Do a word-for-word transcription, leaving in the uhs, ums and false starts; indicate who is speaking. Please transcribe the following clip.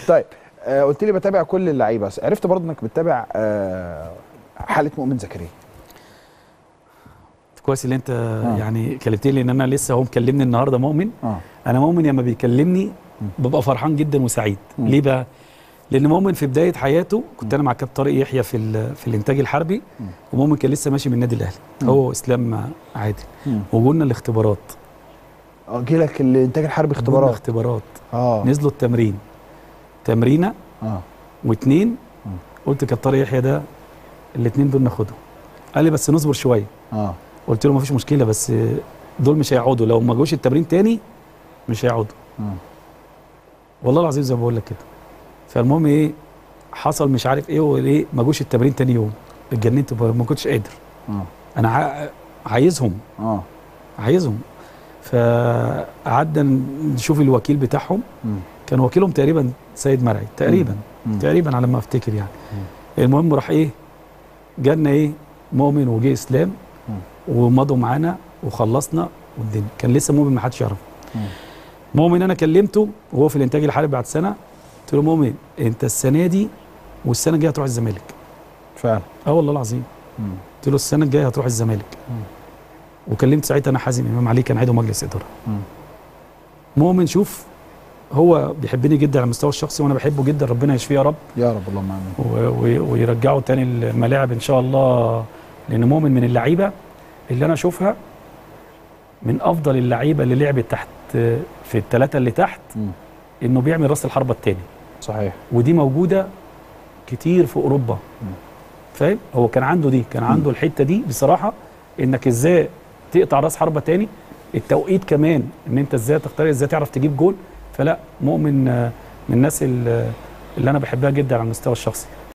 Speaker 1: طيب آه قلت لي بتابع كل اللعيبه، عرفت برضه انك بتتابع آه حاله مؤمن زكريا.
Speaker 2: كويس اللي انت آه. يعني كلمتني، لان انا لسه هو مكلمني النهارده مؤمن.
Speaker 1: آه.
Speaker 2: انا مؤمن لما بيكلمني ببقى فرحان جدا وسعيد. م. ليه بقى؟ لان مؤمن في بدايه حياته كنت انا مع كابتن طارق يحيى في في الانتاج الحربي، ومؤمن كان لسه ماشي من النادي الاهلي هو واسلام عادل، وجولنا الاختبارات.
Speaker 1: اه جه لك الانتاج الحربي اختبارات؟
Speaker 2: اختبارات
Speaker 1: اه
Speaker 2: نزلوا التمرين تمرينه
Speaker 1: اه
Speaker 2: واثنين. قلت كابتن طارق يحيى ده الاثنين دول ناخدهم. قال لي بس نصبر شويه.
Speaker 1: اه
Speaker 2: قلت له ما فيش مشكله، بس دول مش هيقعدوا، لو ما جوش التمرين تاني مش هيقعدوا.
Speaker 1: اه
Speaker 2: والله العظيم زي ما بقول لك كده. فالمهم ايه حصل مش عارف ايه وايه، ما جوش التمرين تاني يوم. اتجننت ما كنتش قادر.
Speaker 1: اه
Speaker 2: انا عايزهم
Speaker 1: اه
Speaker 2: عايزهم. فقعدنا نشوف الوكيل بتاعهم. م. كان وكيلهم تقريبا سيد مرعي تقريبا. م. تقريبا على ما افتكر يعني. م. المهم راح ايه جالنا ايه مؤمن وجه اسلام م. ومضوا معانا وخلصنا والدنيا. كان لسه مؤمن ما حدش يعرفه. مؤمن انا كلمته وهو في الانتاج الحربي بعد سنه، قلت له مؤمن انت السنه دي والسنه الجايه هتروح الزمالك.
Speaker 1: فعلا؟
Speaker 2: اه والله العظيم. قلت له السنه الجايه هتروح الزمالك. وكلمت ساعتها انا حازم امام علي كان عضو مجلس اداره. مؤمن شوف هو بيحبني جدا على المستوى الشخصي وانا بحبه جدا، ربنا يشفيه يا رب.
Speaker 1: يا رب اللهم امين.
Speaker 2: ويرجعه تاني الملاعب ان شاء الله، لان مؤمن من اللعيبه اللي انا اشوفها من افضل اللعيبه اللي لعبت تحت في الثلاثه اللي تحت. م. انه بيعمل راس الحربه الثاني.
Speaker 1: صحيح.
Speaker 2: ودي موجوده كتير في اوروبا. فاهم؟ هو كان عنده دي، كان عنده م. الحته دي بصراحه، انك ازاي تقطع راس حربه ثاني، التوقيت كمان ان انت ازاي تختار ازاي تعرف تجيب جول. فلا مؤمن من الناس اللي انا بحبها جدا على المستوى الشخصي.